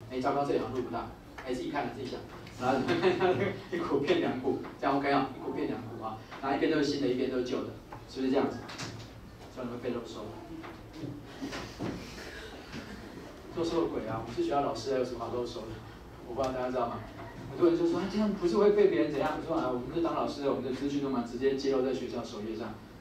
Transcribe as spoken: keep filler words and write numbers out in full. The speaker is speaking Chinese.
哎，糟糕，这里好像录不到，哎，自己看自己想，然后一股变两股，这样 OK 啊，一股变两股啊，然后一边都是新的，一边都是旧的，是不是这样子？叫你们背都不熟。都说鬼啊！我们是学校老师，有什么好都熟的？我不知道大家知道吗？很多人就说，啊，这样不是会被别人怎样？我说啊，我们是当老师的，我们的资讯都嘛直接揭露在学校首页上，